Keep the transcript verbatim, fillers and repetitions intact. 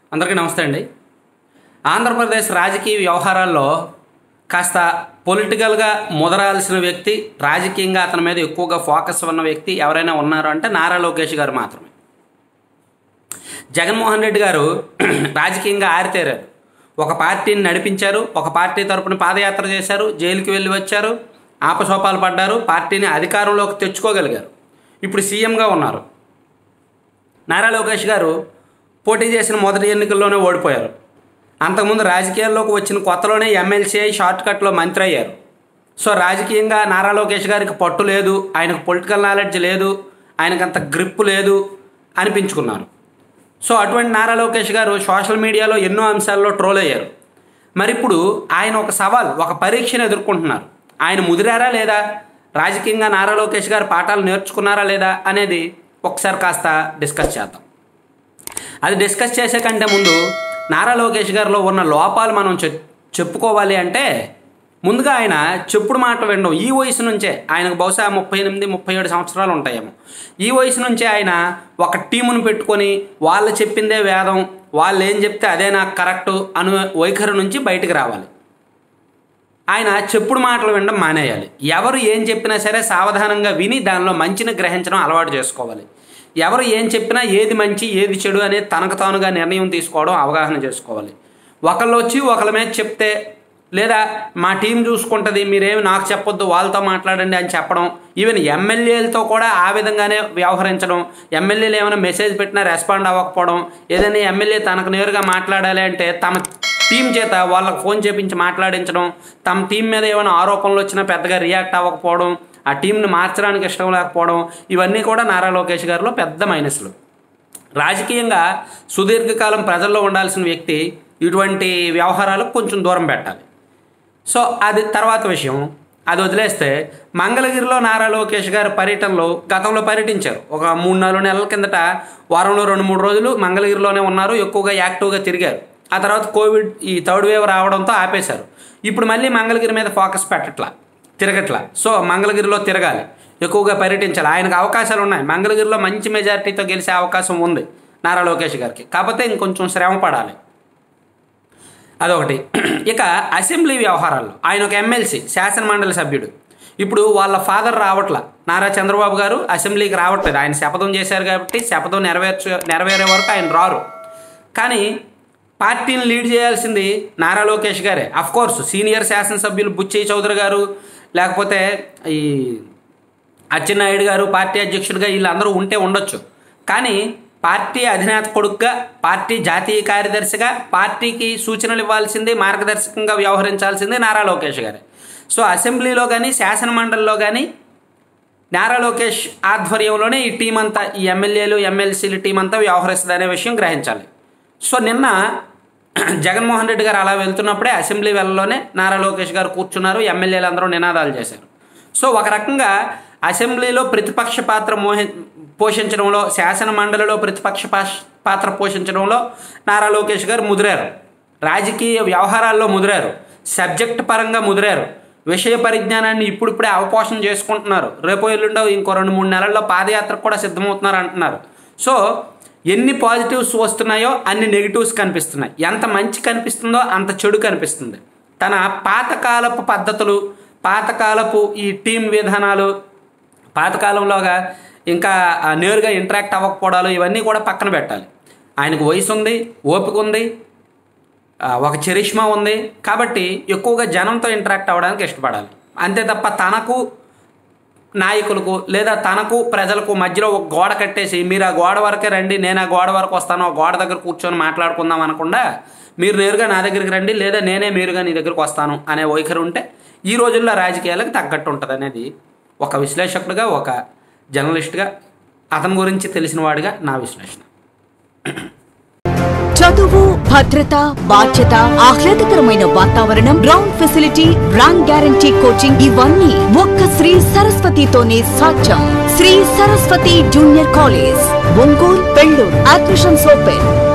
అందరికీ నమస్తే అండి. ఆంధ్రప్రదేశ్ రాజకీయ వ్యవహారాల్లో కాస్త పొలిటికల్గా ముదరాల్సిన వ్యక్తి, రాజకీయంగా అతని మీద ఎక్కువగా ఫోకస్ ఉన్న వ్యక్తి ఎవరైనా ఉన్నారు అంటే నారా లోకేష్ గారు మాత్రమే. జగన్మోహన్ రెడ్డి గారు రాజకీయంగా ఆరితేరారు. ఒక పార్టీని నడిపించారు, ఒక పార్టీ తరపున పాదయాత్ర చేశారు, జైలుకి వెళ్ళి వచ్చారు, ఆపసోపాలు పడ్డారు, పార్టీని అధికారంలోకి తెచ్చుకోగలిగారు. ఇప్పుడు సీఎంగా ఉన్నారు. నారా లోకేష్ గారు పోటీ చేసిన మొదటి ఎన్నికల్లోనే ఓడిపోయారు. అంతకుముందు రాజకీయాల్లోకి వచ్చిన కొత్తలోనే ఎమ్మెల్సీ అయి షార్ట్ కట్లో మంత్రి అయ్యారు. సో రాజకీయంగా నారా లోకేష్ గారికి పట్టు లేదు, ఆయనకు పొలిటికల్ నాలెడ్జ్ లేదు, ఆయనకంత గ్రిప్ లేదు అనిపించుకున్నారు. సో అటువంటి నారా లోకేష్ గారు సోషల్ మీడియాలో ఎన్నో అంశాల్లో ట్రోల్ అయ్యారు. మరి ఇప్పుడు ఆయన ఒక సవాల్, ఒక పరీక్షను ఎదుర్కొంటున్నారు. ఆయన ముదిరారా లేదా, రాజకీయంగా నారా లోకేష్ గారు పాఠాలు నేర్చుకున్నారా లేదా అనేది ఒకసారి కాస్త డిస్కస్ చేద్దాం. అది డిస్కస్ చేసే కంటే ముందు నారా లోకేష్ గారిలో ఉన్న లోపాలు మనం చెప్పుకోవాలి అంటే ముందుగా ఆయన చెప్పుడు మాట వినడం. ఈ వయసు నుంచే ఆయనకు బహుశా ముప్పై ఎనిమిది ముప్పై ఏడు సంవత్సరాలు ఉంటాయేమో. ఈ వయసు నుంచే ఆయన ఒక టీమును పెట్టుకొని వాళ్ళు చెప్పిందే వేదం, వాళ్ళు ఏం చెప్తే అదే నాకు కరెక్టు అను వైఖరి నుంచి బయటకు రావాలి. ఆయన చెప్పుడు మాటలు వినడం మానేయాలి. ఎవరు ఏం చెప్పినా సరే సావధానంగా విని దానిలో మంచిని గ్రహించడం అలవాటు చేసుకోవాలి. ఎవరు ఏం చెప్పినా ఏది మంచి ఏది చెడు అనేది తనకు తానుగా నిర్ణయం తీసుకోవడం అవగాహన చేసుకోవాలి. ఒకళ్ళు వచ్చి ఒకళ్ళ మీద చెప్తే, లేదా మా టీం చూసుకుంటుంది మీరేమి నాకు చెప్పొద్దు వాళ్ళతో మాట్లాడండి అని చెప్పడం, ఈవెన్ ఎమ్మెల్యేలతో కూడా ఆ విధంగానే వ్యవహరించడం, ఎమ్మెల్యేలు ఏమైనా మెసేజ్ పెట్టినా రెస్పాండ్ అవ్వకపోవడం, ఏదైనా ఎమ్మెల్యే తనకు నేరుగా మాట్లాడాలి అంటే తమ టీం చేత వాళ్ళకు ఫోన్ చేపించి మాట్లాడించడం, తమ టీం మీద ఏమైనా ఆరోపణలు వచ్చినా పెద్దగా రియాక్ట్ అవ్వకపోవడం, ఆ టీంని మార్చడానికి ఇష్టం లేకపోవడం, ఇవన్నీ కూడా నారా లోకేష్ గారిలో పెద్ద మైనస్లు. రాజకీయంగా సుదీర్ఘకాలం ప్రజల్లో ఉండాల్సిన వ్యక్తి ఇటువంటి వ్యవహారాలకు కొంచెం దూరం పెట్టాలి. సో అది తర్వాత విషయం. అది వదిలేస్తే మంగళగిరిలో నారా లోకేష్ గారి పర్యటనలో గతంలో పర్యటించారు. ఒక మూడు నాలుగు నెలల కిందట వారంలో రెండు మూడు రోజులు మంగళగిరిలోనే ఉన్నారు, ఎక్కువగా యాక్టివ్గా తిరిగారు. ఆ తర్వాత కోవిడ్ ఈ థర్డ్ వేవ్ రావడంతో ఆపేశారు. ఇప్పుడు మళ్ళీ మంగళగిరి మీద ఫోకస్ పెట్టట్లా, తిరగట్లా. సో మంగళగిరిలో తిరగాలి, ఎక్కువగా పర్యటించాలి. ఆయనకు అవకాశాలు ఉన్నాయి. మంగళగిరిలో మంచి మెజారిటీతో గెలిచే అవకాశం ఉంది నారా లోకేష్ గారికి. కాకపోతే ఇంకొంచెం శ్రమ పడాలి, అదొకటి. ఇక అసెంబ్లీ వ్యవహారాల్లో ఆయన ఒక ఎమ్మెల్సీ, శాసనమండలి సభ్యుడు. ఇప్పుడు వాళ్ళ ఫాదర్ రావట్లా, నారా చంద్రబాబు గారు అసెంబ్లీకి రావట్లేదు. ఆయన శపథం చేశారు కాబట్టి శపథం నెరవేర్చ నెరవేరే వరకు ఆయన రారు. కానీ పార్టీని లీడ్ చేయాల్సింది నారా లోకేష్ గారే. అఫ్కోర్స్ సీనియర్ శాసనసభ్యులు బుచ్చయ్య చౌదరి గారు, లేకపోతే ఈ అచ్చెన్నాయుడు గారు పార్టీ అధ్యక్షుడిగా వీళ్ళందరూ ఉంటే ఉండొచ్చు. కానీ పార్టీ అధినేత కొడుకుగా, పార్టీ జాతీయ కార్యదర్శిగా పార్టీకి సూచనలు ఇవ్వాల్సింది, మార్గదర్శకంగా వ్యవహరించాల్సింది నారా లోకేష్ గారే. సో అసెంబ్లీలో కానీ శాసన మండలిలో కానీ నారా లోకేష్ ఆధ్వర్యంలోనే ఈ టీం అంతా, ఈ ఎమ్మెల్యేలు ఎమ్మెల్సీల టీం అంతా వ్యవహరిస్తుంది అనే విషయం గ్రహించాలి. సో నిన్న జగన్మోహన్ రెడ్డి గారు అలా వెళ్తున్నప్పుడే అసెంబ్లీ వెళ్ళలోనే నారా లోకేష్ గారు కూర్చున్నారు, ఎమ్మెల్యేలు అందరూ నినాదాలు చేశారు. సో ఒక రకంగా అసెంబ్లీలో ప్రతిపక్ష పాత్ర మోహి పోషించడంలో, శాసన మండలిలో ప్రతిపక్ష పాత్ర పోషించడంలో నారా లోకేష్ గారు ముదిరారు. రాజకీయ వ్యవహారాల్లో ముదిరారు, సబ్జెక్ట్ పరంగా ముదిరారు, విషయ పరిజ్ఞానాన్ని ఇప్పుడిప్పుడే అవపోషణ చేసుకుంటున్నారు. రేపు ఎల్లుండో ఇంకో రెండు మూడు నెలల్లో పాదయాత్రకు కూడా సిద్ధమవుతున్నారు అంటున్నారు. సో ఎన్ని పాజిటివ్స్ వస్తున్నాయో అన్ని నెగిటివ్స్ కనిపిస్తున్నాయి. ఎంత మంచి కనిపిస్తుందో అంత చెడు కనిపిస్తుంది. తన పాతకాలపు పద్ధతులు, పాతకాలపు ఈ టీం విధానాలు, పాతకాలంలోగా ఇంకా నేరుగా ఇంటరాక్ట్ అవ్వకపోవడాలు, ఇవన్నీ కూడా పక్కన పెట్టాలి. ఆయనకు వయసు ఉంది, ఓపిక ఉంది, ఒక చరిష్మా ఉంది. కాబట్టి ఎక్కువగా జనంతో ఇంటరాక్ట్ అవ్వడానికి ఇష్టపడాలి. అంతే తప్ప తనకు నాయకులకు లేదా తనకు ప్రజలకు మధ్యలో ఒక గోడ కట్టేసి మీరు ఆ గోడ వరకే రండి, నేను ఆ గోడ వరకు వస్తాను, ఆ గోడ దగ్గర కూర్చొని మాట్లాడుకుందాం అనకుండా మీరు నేరుగా నా దగ్గరికి రండి, లేదా నేనే మీరుగా నీ దగ్గరికి వస్తాను అనే వైఖరి ఉంటే ఈ రోజుల్లో రాజకీయాలకు తగ్గట్టు ఉంటుంది అనేది ఒక విశ్లేషకుడిగా, ఒక జర్నలిస్ట్గా, అతని గురించి తెలిసిన వాడిగా నా విశ్లేషణ. చదువు, భద్రత, బాధ్యత, ఆహ్లాదకరమైన వాతావరణం, ground facility, rank guarantee coaching, ఇవన్నీ ఒక్క శ్రీ సరస్వతితోనే సాధ్యం. Sri Saraswati junior college, Ongole, Pellur. Admissions open.